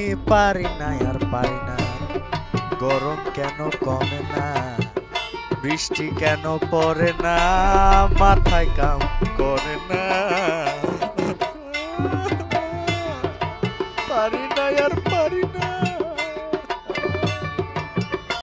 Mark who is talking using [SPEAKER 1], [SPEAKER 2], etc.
[SPEAKER 1] পারি না আর পারি না, গরম কেন কমে না, বৃষ্টি কেন পড়ে না, মাথায় কাম